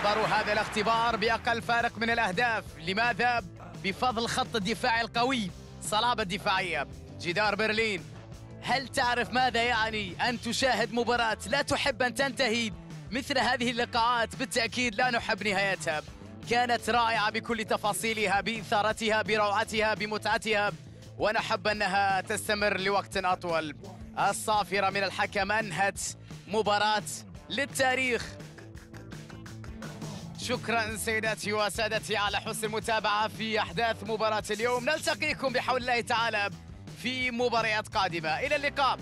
عبروا هذا الاختبار بأقل فارق من الأهداف. لماذا؟ بفضل خط الدفاع القوي، صلابة دفاعية، جدار برلين. هل تعرف ماذا يعني أن تشاهد مباراة لا تحب أن تنتهي؟ مثل هذه اللقاءات بالتأكيد لا نحب نهايتها. كانت رائعة بكل تفاصيلها، بإثارتها، بروعتها، بمتعتها، ونحب أنها تستمر لوقت أطول. الصافرة من الحكم أنهت مباراة للتاريخ. شكرا سيداتي وسادتي على حسن المتابعة في أحداث مباراة اليوم. نلتقيكم بحول الله تعالى في مباريات قادمة. إلى اللقاء.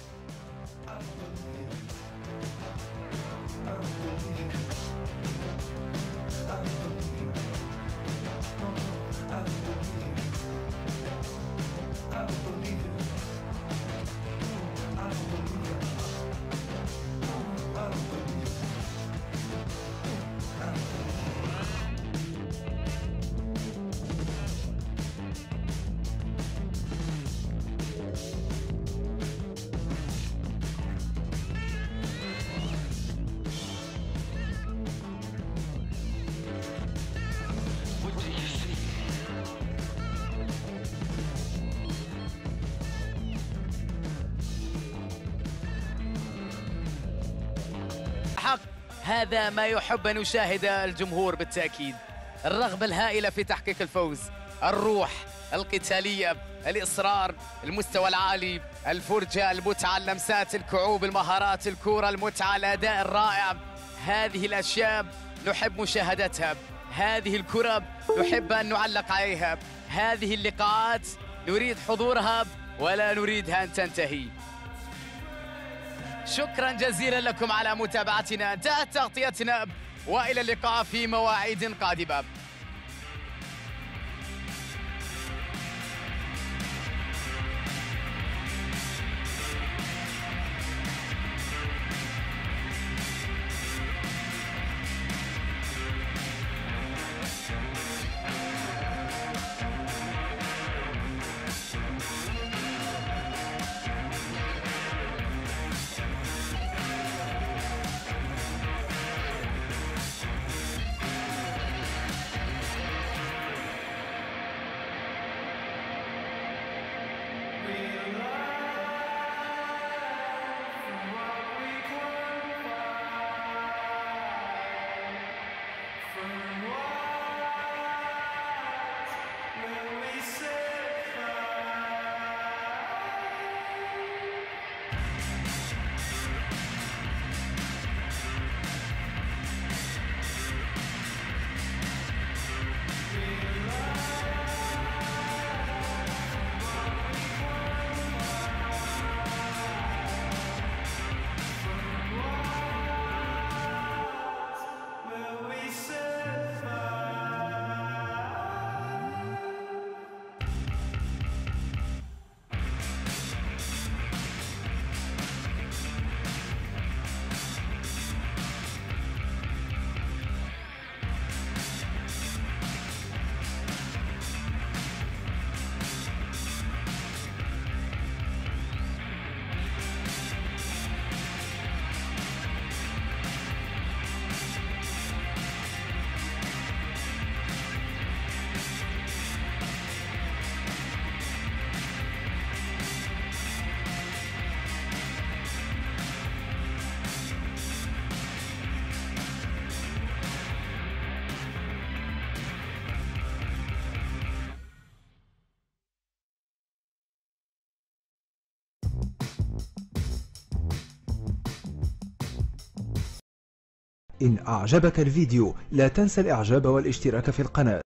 حق هذا ما يحب أن يشاهد الجمهور بالتأكيد. الرغبة الهائلة في تحقيق الفوز، الروح القتالية، الإصرار، المستوى العالي، الفرجة، المتعة، اللمسات، الكعوب، المهارات، الكرة، المتعة، الأداء الرائع. هذه الأشياء نحب مشاهدتها. هذه الكرة نحب أن نعلق عليها. هذه اللقاءات نريد حضورها ولا نريدها أن تنتهي. شكرا جزيلا لكم على متابعتنا. انتهت تغطيتنا وإلى اللقاء في مواعيد قادمة. إن أعجبك الفيديو لا تنسى الإعجاب والاشتراك في القناة.